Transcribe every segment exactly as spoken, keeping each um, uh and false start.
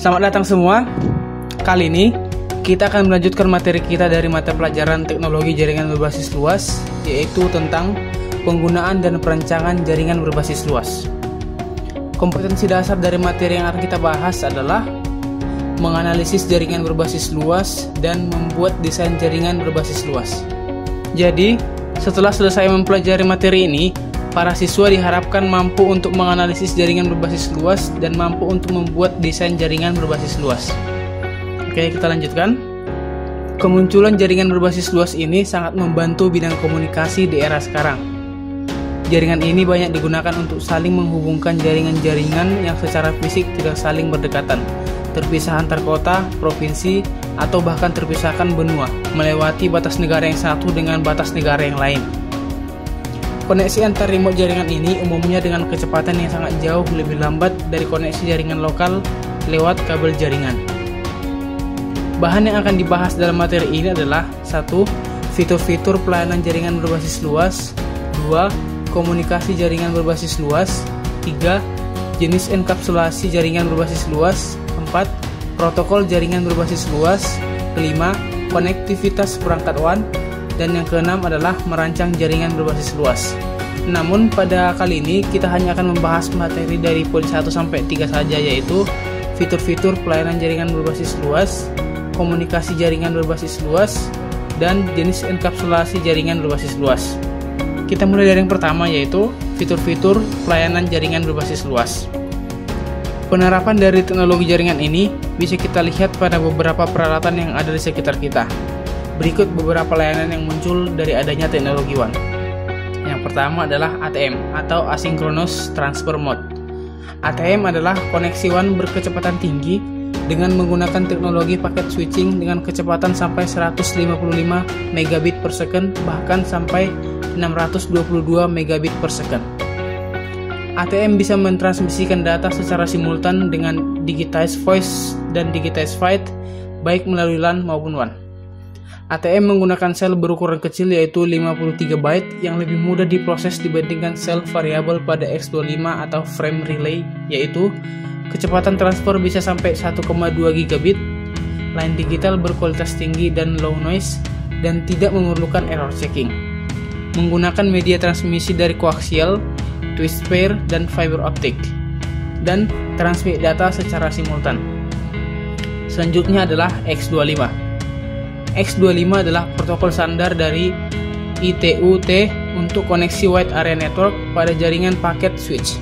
Selamat datang semua. Kali ini kita akan melanjutkan materi kita dari mata pelajaran teknologi jaringan berbasis luas, yaitu tentang penggunaan dan perancangan jaringan berbasis luas. Kompetensi dasar dari materi yang akan kita bahas adalah menganalisis jaringan berbasis luas dan membuat desain jaringan berbasis luas. Jadi, setelah selesai mempelajari materi ini, para siswa diharapkan mampu untuk menganalisis jaringan berbasis luas dan mampu untuk membuat desain jaringan berbasis luas. Oke, kita lanjutkan. Kemunculan jaringan berbasis luas ini sangat membantu bidang komunikasi di era sekarang. Jaringan ini banyak digunakan untuk saling menghubungkan jaringan-jaringan yang secara fisik tidak saling berdekatan, terpisah antar kota, provinsi, atau bahkan terpisahkan benua, melewati batas negara yang satu dengan batas negara yang lain. Koneksi antar remote jaringan ini umumnya dengan kecepatan yang sangat jauh lebih lambat dari koneksi jaringan lokal lewat kabel jaringan. Bahan yang akan dibahas dalam materi ini adalah satu. Fitur-fitur pelayanan jaringan berbasis luas. Dua. Komunikasi jaringan berbasis luas. Tiga. Jenis enkapsulasi jaringan berbasis luas. Empat. Protokol jaringan berbasis luas. Kelima. Konektivitas perangkat W A N. Dan yang keenam adalah merancang jaringan berbasis luas. Namun pada kali ini kita hanya akan membahas materi dari poin satu sampai tiga saja, yaitu fitur-fitur pelayanan jaringan berbasis luas, komunikasi jaringan berbasis luas, dan jenis enkapsulasi jaringan berbasis luas. Kita mulai dari yang pertama, yaitu fitur-fitur pelayanan jaringan berbasis luas. Penerapan dari teknologi jaringan ini bisa kita lihat pada beberapa peralatan yang ada di sekitar kita. Berikut beberapa layanan yang muncul dari adanya teknologi W A N. Yang pertama adalah A T M atau Asynchronous Transfer Mode. A T M adalah koneksi W A N berkecepatan tinggi dengan menggunakan teknologi paket switching dengan kecepatan sampai seratus lima puluh lima megabit per second, bahkan sampai enam ratus dua puluh dua megabit per second. A T M bisa mentransmisikan data secara simultan dengan digitized voice dan digitized write, baik melalui LAN maupun W A N. A T M menggunakan sel berukuran kecil yaitu lima puluh tiga byte yang lebih mudah diproses dibandingkan sel variabel pada X dua puluh lima atau frame relay, yaitu kecepatan transfer bisa sampai satu koma dua gigabit, line digital berkualitas tinggi dan low noise, dan tidak memerlukan error checking. Menggunakan media transmisi dari koaksial, twist pair, dan fiber optic, dan transmit data secara simultan. Selanjutnya adalah X dua puluh lima. X dua puluh lima adalah protokol standar dari I T U T untuk koneksi wide area network pada jaringan paket switch.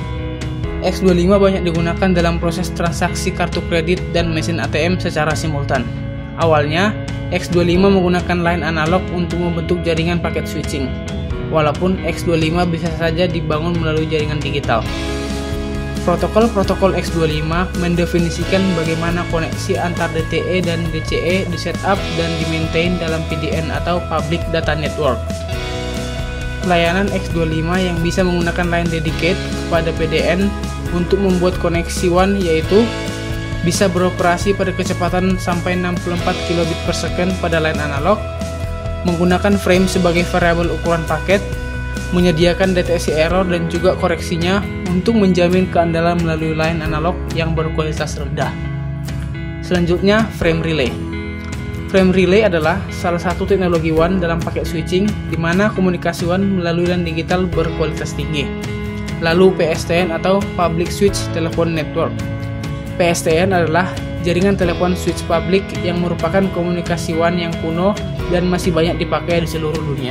X dua puluh lima banyak digunakan dalam proses transaksi kartu kredit dan mesin A T M secara simultan. Awalnya, X dua puluh lima menggunakan line analog untuk membentuk jaringan paket switching, walaupun X dua puluh lima bisa saja dibangun melalui jaringan digital. Protokol-protokol X dua puluh lima mendefinisikan bagaimana koneksi antar D T E dan D C E di-setup dan di-maintain dalam P D N atau Public Data Network. Layanan X dua puluh lima yang bisa menggunakan line dedicate kepada P D N untuk membuat koneksi W A N yaitu bisa beroperasi pada kecepatan sampai enam puluh empat kilobit per second pada line analog, menggunakan frame sebagai variabel ukuran paket, menyediakan deteksi error dan juga koreksinya untuk menjamin keandalan melalui line analog yang berkualitas rendah. Selanjutnya, frame relay. Frame relay adalah salah satu teknologi W A N dalam paket switching di mana komunikasi W A N melalui line digital berkualitas tinggi. Lalu P S T N atau Public Switch Telephone Network. P S T N adalah jaringan telepon switch publik yang merupakan komunikasi W A N yang kuno dan masih banyak dipakai di seluruh dunia.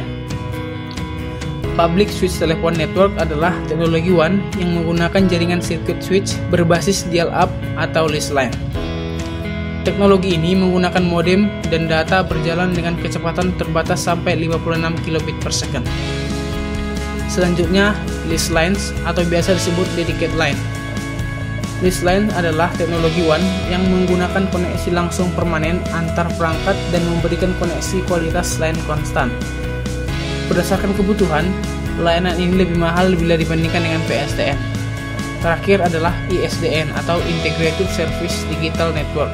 Public Switch Telephone Network adalah teknologi W A N yang menggunakan jaringan circuit switch berbasis dial-up atau leased line. Teknologi ini menggunakan modem dan data berjalan dengan kecepatan terbatas sampai lima puluh enam kilobit per second. Selanjutnya, leased lines atau biasa disebut dedicated line. Leased line adalah teknologi W A N yang menggunakan koneksi langsung permanen antar perangkat dan memberikan koneksi kualitas line konstan. Berdasarkan kebutuhan, layanan ini lebih mahal bila dibandingkan dengan P S T N. Terakhir adalah I S D N atau Integrated Service Digital Network.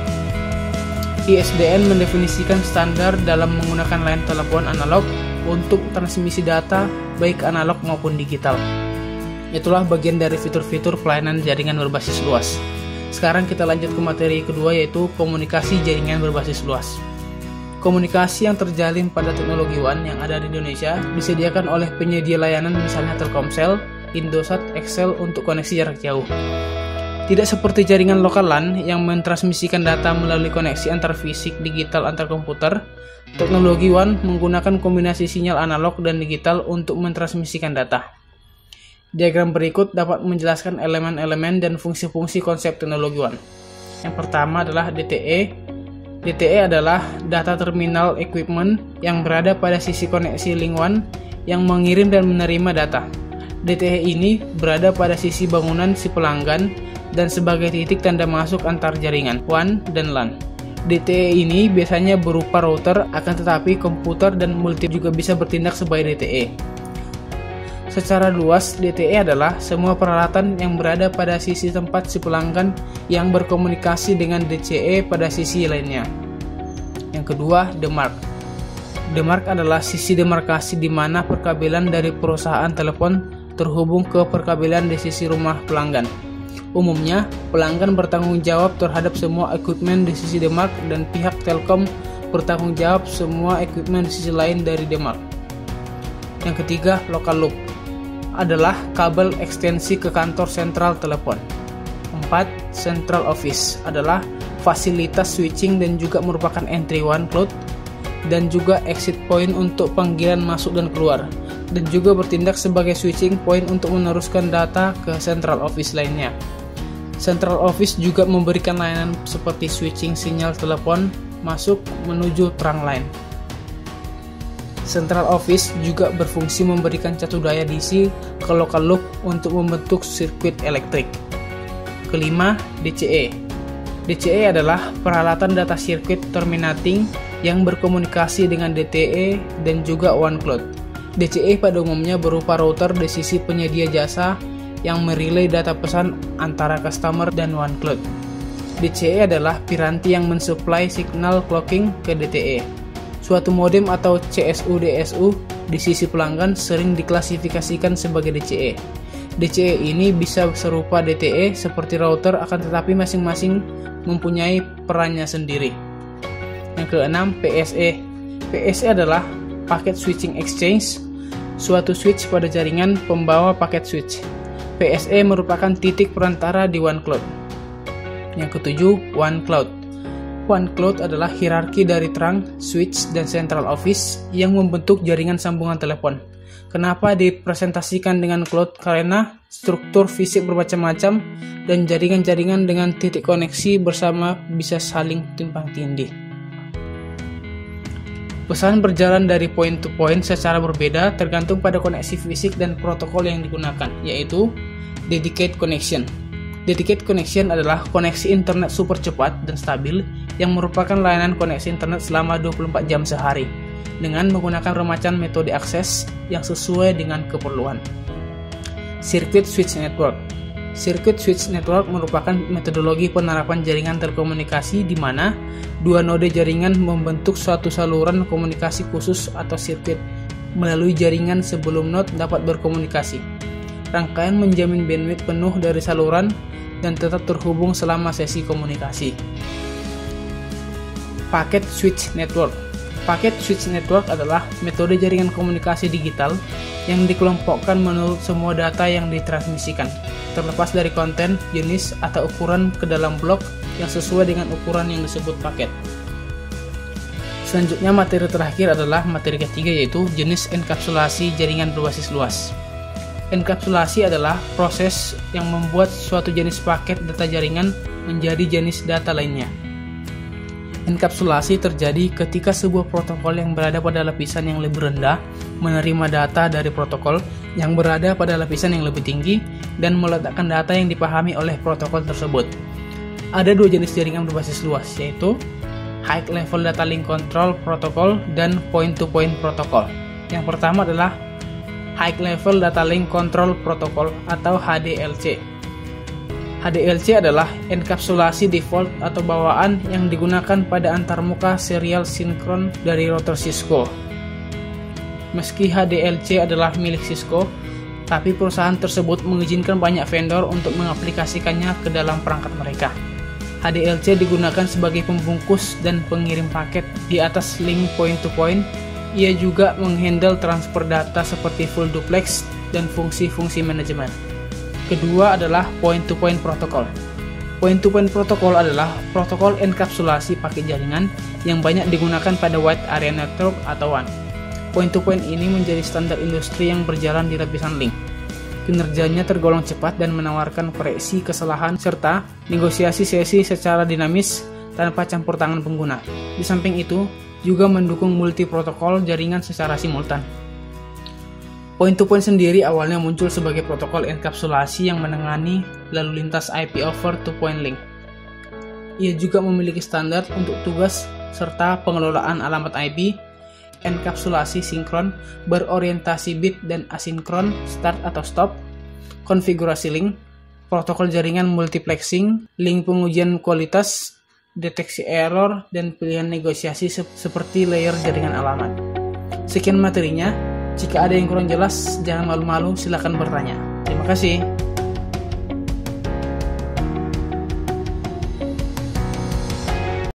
I S D N mendefinisikan standar dalam menggunakan line telepon analog untuk transmisi data baik analog maupun digital. Itulah bagian dari fitur-fitur pelayanan jaringan berbasis luas. Sekarang kita lanjut ke materi kedua, yaitu komunikasi jaringan berbasis luas. Komunikasi yang terjalin pada teknologi WAN yang ada di Indonesia disediakan oleh penyedia layanan misalnya Telkomsel, Indosat, XL untuk koneksi jarak jauh. Tidak seperti jaringan lokal LAN yang mentransmisikan data melalui koneksi antar fisik digital antar komputer, teknologi WAN menggunakan kombinasi sinyal analog dan digital untuk mentransmisikan data. Diagram berikut dapat menjelaskan elemen-elemen dan fungsi-fungsi konsep teknologi WAN. Yang pertama adalah D T E. D T E adalah data terminal equipment yang berada pada sisi koneksi link WAN yang mengirim dan menerima data. D T E ini berada pada sisi bangunan si pelanggan dan sebagai titik tanda masuk antar jaringan WAN dan LAN. D T E ini biasanya berupa router, akan tetapi komputer dan multi juga bisa bertindak sebagai D T E. Secara luas, D T E adalah semua peralatan yang berada pada sisi tempat si pelanggan yang berkomunikasi dengan D C E pada sisi lainnya. Yang kedua, demarc. Demarc adalah sisi demarkasi di mana perkabelan dari perusahaan telepon terhubung ke perkabelan di sisi rumah pelanggan. Umumnya, pelanggan bertanggung jawab terhadap semua equipment di sisi demarc dan pihak Telkom bertanggung jawab semua equipment di sisi lain dari demarc. Yang ketiga, local loop adalah kabel ekstensi ke kantor sentral telepon. Empat, central office adalah fasilitas switching dan juga merupakan entry one cloud dan juga exit point untuk panggilan masuk dan keluar, dan juga bertindak sebagai switching point untuk meneruskan data ke central office lainnya. Central office juga memberikan layanan seperti switching sinyal telepon masuk menuju trunk line. Central office juga berfungsi memberikan catu daya D C ke local loop untuk membentuk sirkuit elektrik. Kelima, D C E. D C E adalah peralatan data circuit terminating yang berkomunikasi dengan D T E dan juga one cloud. D C E pada umumnya berupa router di sisi penyedia jasa yang merelay data pesan antara customer dan one cloud. D C E adalah piranti yang mensuplai signal clocking ke D T E. Suatu modem atau C S U D S U di sisi pelanggan sering diklasifikasikan sebagai D C E. D C E ini bisa serupa D T E seperti router, akan tetapi masing-masing mempunyai perannya sendiri. Yang keenam, P S E. P S E adalah packet switching exchange, suatu switch pada jaringan pembawa paket switch. P S E merupakan titik perantara di one cloud. Yang ketujuh, one cloud. One cloud adalah hierarki dari trunk, switch, dan central office yang membentuk jaringan sambungan telepon. Kenapa dipresentasikan dengan cloud? Karena struktur fisik bermacam-macam dan jaringan-jaringan dengan titik koneksi bersama bisa saling timpang tindih. Pesan berjalan dari point to point secara berbeda tergantung pada koneksi fisik dan protokol yang digunakan, yaitu dedicated connection. Dedicated connection adalah koneksi internet super cepat dan stabil yang merupakan layanan koneksi internet selama dua puluh empat jam sehari dengan menggunakan bermacam metode akses yang sesuai dengan keperluan. Circuit switch network. Circuit switch network merupakan metodologi penerapan jaringan telekomunikasi di mana dua node jaringan membentuk suatu saluran komunikasi khusus atau sirkuit melalui jaringan sebelum node dapat berkomunikasi. Rangkaian menjamin bandwidth penuh dari saluran dan tetap terhubung selama sesi komunikasi. Packet switch network. Packet switch network adalah metode jaringan komunikasi digital yang dikelompokkan menurut semua data yang ditransmisikan, terlepas dari konten, jenis, atau ukuran ke dalam blok yang sesuai dengan ukuran yang disebut paket. Selanjutnya, materi terakhir adalah materi ketiga, yaitu jenis enkapsulasi jaringan berbasis luas. Enkapsulasi adalah proses yang membuat suatu jenis paket data jaringan menjadi jenis data lainnya. Enkapsulasi terjadi ketika sebuah protokol yang berada pada lapisan yang lebih rendah menerima data dari protokol yang berada pada lapisan yang lebih tinggi dan meletakkan data yang dipahami oleh protokol tersebut. Ada dua jenis jaringan berbasis luas, yaitu High Level Data Link Control Protocol dan Point-to-Point Protocol. Yang pertama adalah High Level Data Link Control Protocol atau H D L C. H D L C adalah enkapsulasi default atau bawaan yang digunakan pada antarmuka serial sinkron dari router Cisco. Meski H D L C adalah milik Cisco, tapi perusahaan tersebut mengizinkan banyak vendor untuk mengaplikasikannya ke dalam perangkat mereka. H D L C digunakan sebagai pembungkus dan pengirim paket di atas link point-to-point. Ia juga menghandle transfer data seperti full duplex dan fungsi-fungsi manajemen. Kedua adalah point-to-point protocol. Point-to-point protocol adalah protokol enkapsulasi paket jaringan yang banyak digunakan pada Wide Area Network atau W A N. Point-to-point ini menjadi standar industri yang berjalan di lapisan link. Kinerjanya tergolong cepat dan menawarkan koreksi kesalahan serta negosiasi sesi secara dinamis tanpa campur tangan pengguna. Di samping itu, juga mendukung multi-protokol jaringan secara simultan. Point-to-point sendiri awalnya muncul sebagai protokol enkapsulasi yang menangani lalu lintas I P over two-point link. Ia juga memiliki standar untuk tugas serta pengelolaan alamat I P, enkapsulasi sinkron, berorientasi bit dan asinkron, start atau stop, konfigurasi link, protokol jaringan multiplexing, link pengujian kualitas, deteksi error, dan pilihan negosiasi se seperti layer jaringan alamat. Sekian materinya, jika ada yang kurang jelas, jangan malu-malu, silakan bertanya. Terima kasih.